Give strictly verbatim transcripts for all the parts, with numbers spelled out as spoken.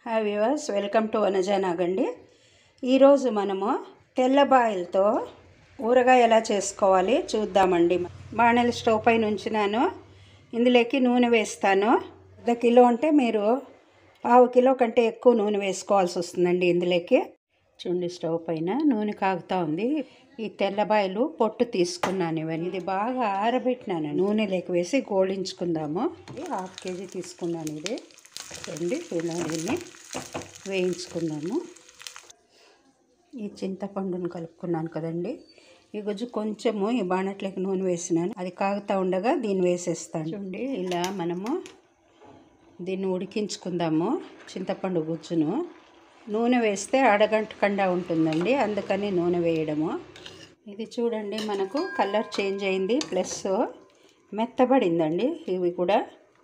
Hi viewers, welcome to వనజానాగండి. ఈరోజు మనము తెల్లబాయలతో ఊరగాయ ఎలా చేసుకోవాలి చూద్దామండి. బాణల స్టవ్ పైన ఉంచినాను. ఇందులోకి నూనె వేస్తాను. అర్ధ కిలో అంటే మీరు పావు కిలో కంటే ఎక్కువ నూనె వేసుకోవాల్సి వస్తుందండి. ఇందులోకి చూడండి, స్టవ్ పైన నూనె కాగుతూ ఉంది. ఈ తెల్లబాయలు పొట్టు తీసుకున్నాను. ఇవన్నీ ఇది బాగా ఆరబెట్టినాను. నూనెలోకి వేసి గోళించుకుందాము. హాఫ్ కేజీ తీసుకున్నాను. ఇది రండి, ఇలా దీన్ని వేయించుకుందాము. ఈ చింతపండును కలుపుకున్నాను కదండి. ఈ గుజ్జు కొంచెము ఈ బాణట్లోకి నూనె వేసినాను. అది కాగుతూ ఉండగా దీన్ని వేసేస్తాను. చూడండి, ఇలా మనము దీన్ని ఉడికించుకుందాము. చింతపండు గుజ్జును నూనె వేస్తే అడగంటకుండా ఉంటుందండి, అందుకని నూనె వేయడము. ఇది చూడండి, మనకు కలర్ చేంజ్ అయింది, ప్లస్ మెత్తబడిందండి. ఇవి కూడా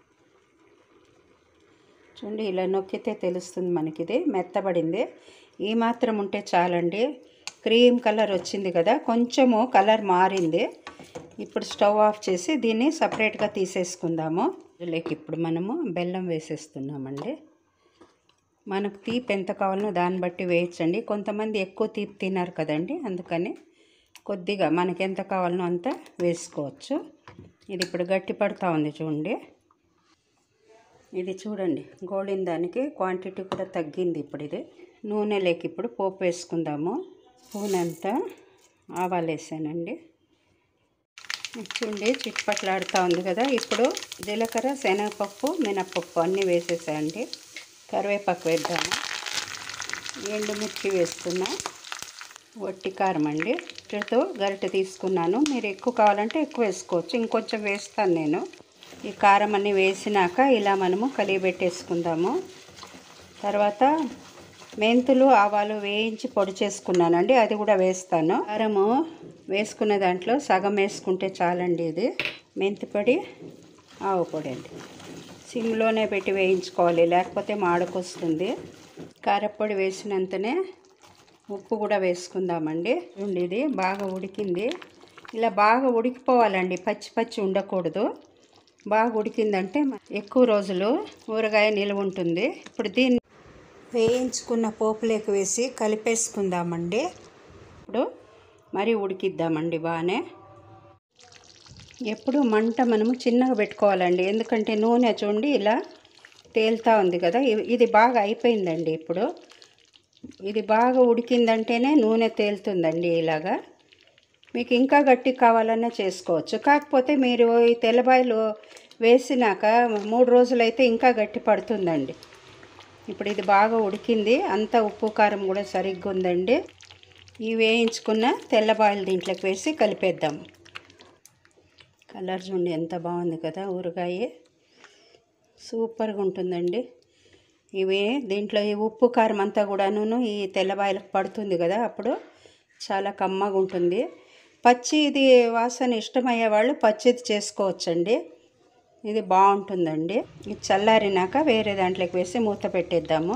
చూడండి, ఇలా నొక్కితే తెలుస్తుంది మనకి ఇది మెత్తబడింది. ఈ మాత్రం ఉంటే చాలండి. క్రీమ్ కలర్ వచ్చింది కదా, కొంచెము కలర్ మారింది. ఇప్పుడు స్టవ్ ఆఫ్ చేసి దీన్ని సపరేట్గా తీసేసుకుందాము. లేక ఇప్పుడు మనము బెల్లం వేసేస్తున్నామండి. మనకు తీపి ఎంత కావాలనో దాన్ని బట్టి వేయచ్చండి. కొంతమంది ఎక్కువ తీపి తిన్నారు కదండి, అందుకని కొద్దిగా మనకి ఎంత కావాలనో అంత వేసుకోవచ్చు. ఇది ఇప్పుడు గట్టి పడుతూ ఉంది చూడండి. ఇది చూడండి, గోళిన దానికి క్వాంటిటీ కూడా తగ్గింది. ఇప్పుడు ఇది నూనెలోకి ఇప్పుడు పోపు వేసుకుందాము. స్పూన్ అంతా ఆవాలు వేసానండి. చూడండి, చిట్పట్లాడుతూ ఉంది కదా. ఇప్పుడు జీలకర్ర, శనగపప్పు, మినప్పప్పు అన్నీ వేసేసాయండి. కరివేపాకు వేద్దాము. ఎండుమిర్చి వేస్తున్నా. వట్టి కారం అండి. ఇటుతో గరిటె తీసుకున్నాను. మీరు ఎక్కువ కావాలంటే ఎక్కువ వేసుకోవచ్చు. ఇంకొంచెం వేస్తాను నేను. ఈ కారం అన్నీ వేసినాక ఇలా మనము కలియబెట్టేసుకుందాము. తర్వాత మెంతులు, ఆవాలు వేయించి పొడి చేసుకున్నానండి, అది కూడా వేస్తాను. కారము వేసుకున్న దాంట్లో సగం వేసుకుంటే చాలండి. ఇది మెంతి పొడి, ఆవు పొడి అండి. సిమ్లోనే పెట్టి వేయించుకోవాలి, లేకపోతే మాడకొస్తుంది. కారపొడి వేసినంతనే ఉప్పు కూడా వేసుకుందామండి. చూడండి, ఇది బాగా ఉడికింది. ఇలా బాగా ఉడికిపోవాలండి, పచ్చి పచ్చి ఉండకూడదు. బాగా ఉడికిందంటే ఎక్కువ రోజులు ఊరగాయ నిల్వ ఉంటుంది. ఇప్పుడు దీన్ని వేయించుకున్న పోపులోకి వేసి కలిపేసుకుందామండి. ఇప్పుడు మరీ ఉడికిద్దామండి బాగానే. ఎప్పుడు మంట మనము చిన్నగా పెట్టుకోవాలండి, ఎందుకంటే నూనె చూడండి ఇలా తేలుతూ ఉంది కదా. ఇది బాగా అయిపోయిందండి. ఇప్పుడు ఇది బాగా ఉడికిందంటేనే నూనె తేలుతుందండి. ఇలాగా మీకు ఇంకా గట్టి కావాలన్నా చేసుకోవచ్చు. కాకపోతే మీరు ఈ తెల్లబాయలు వేసినాక మూడు రోజులైతే ఇంకా గట్టి పడుతుందండి. ఇప్పుడు ఇది బాగా ఉడికింది, అంతా ఉప్పు కారం కూడా సరిగ్గా ఉందండి. ఈ వేయించుకున్న తెల్లబాయలు దీంట్లోకి వేసి కలిపేద్దాం. కలర్ చూడండి ఎంత బాగుంది కదా, ఊరగాయ సూపర్గా ఉంటుందండి. ఇవి దీంట్లో ఈ ఉప్పు కారం అంతా కూడాను ఈ తెల్లబాయలకు పడుతుంది కదా, అప్పుడు చాలా కమ్మగా ఉంటుంది. పచ్చి ఇది వాసన ఇష్టమయ్యే వాళ్ళు పచ్చిది చేసుకోవచ్చండి. ఇది బాగుంటుందండి. ఇది చల్లారినాక వేరే దాంట్లోకి వేసి మూత పెట్టేద్దాము.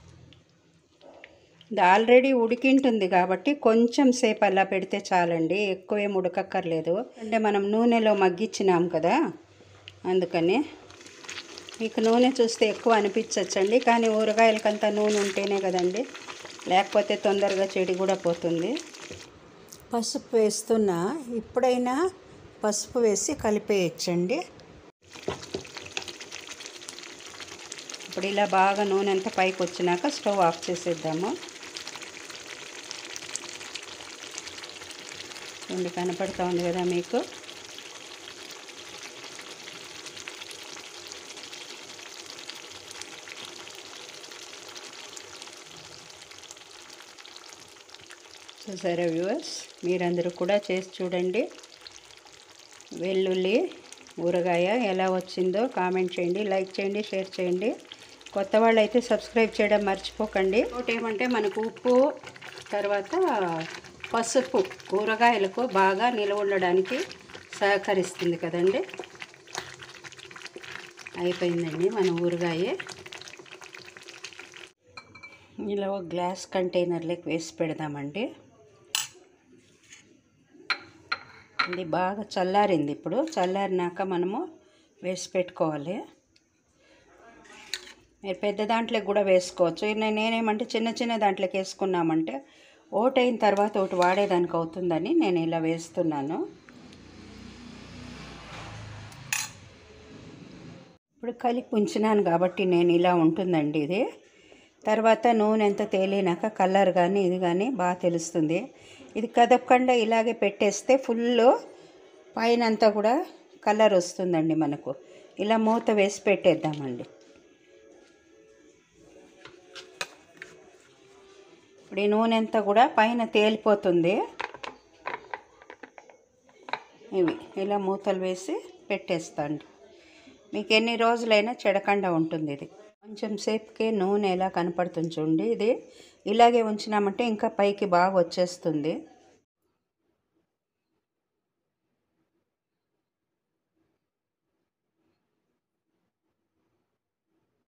ఇది ఆల్రెడీ ఉడికింటుంది కాబట్టి కొంచెం సేపు అలా పెడితే చాలండి, ఎక్కువేం ఉడకక్కర్లేదు. అంటే మనం నూనెలో మగ్గించినాం కదా, అందుకని మీకు నూనె చూస్తే ఎక్కువ అనిపించచ్చండి. కానీ ఊరగాయలకంతా నూనె ఉంటేనే కదండి, లేకపోతే తొందరగా చెడి కూడా పోతుంది. పసుపు వేస్తున్నా. ఇప్పుడైనా పసుపు వేసి కలిపేయచ్చండి. ఇప్పుడు ఇలా బాగా నూనె అంతా పైకి వచ్చినాక స్టవ్ ఆఫ్ చేసేద్దాము. చూడండి, కనపడుతూ ఉంది కదా మీకు. చూసారా వ్యూవర్స్, మీరందరూ కూడా చేసి చూడండి. వెల్లుల్లి ఊరగాయ ఎలా వచ్చిందో కామెంట్ చేయండి, లైక్ చేయండి, షేర్ చేయండి. కొత్త వాళ్ళు అయితే సబ్స్క్రైబ్ చేయడం మర్చిపోకండి. ఒకటి ఏమంటే మనకు ఉప్పు, తర్వాత పసుపు ఊరగాయలకు బాగా నిల్వ ఉండడానికి సహకరిస్తుంది కదండి. అయిపోయిందండి మన ఊరగాయ. ఇలా ఒక గ్లాస్ కంటైనర్లోకి వేసి పెడదామండి. ఇది బాగా చల్లారింది. ఇప్పుడు చల్లారినాక మనము వేసి పెట్టుకోవాలి. మీరు పెద్ద దాంట్లోకి కూడా వేసుకోవచ్చు. నేను నేనేమంటే చిన్న చిన్న దాంట్లోకి వేసుకున్నామంటే ఒకటి అయిన తర్వాత ఒకటి వాడేదానికి అవుతుందని నేను ఇలా వేస్తున్నాను. ఇప్పుడు కలిపి ఉంచినాను కాబట్టి నేను ఇలా ఉంటుందండి ఇది. తర్వాత నూనె ఎంత తేలినాక కలర్ కానీ ఇది కానీ బాగా తెలుస్తుంది. ఇది కదపకుండా ఇలాగే పెట్టేస్తే ఫుల్ పైన అంతా కూడా కలర్ వస్తుందండి మనకు. ఇలా మూత వేసి పెట్టేద్దామండి. ఇప్పుడు ఈ నూనె అంతా కూడా పైన తేలిపోతుంది. ఇవి ఇలా మూతలు వేసి పెట్టేస్తాండి. మీకు ఎన్ని రోజులైనా చెడకుండా ఉంటుంది. ఇది కొంచెం సేపుకే నూనె ఎలా కనపడుతుంది చూడండి. ఇది ఇలాగే ఉంచినామంటే ఇంకా పైకి బాగా వచ్చేస్తుంది.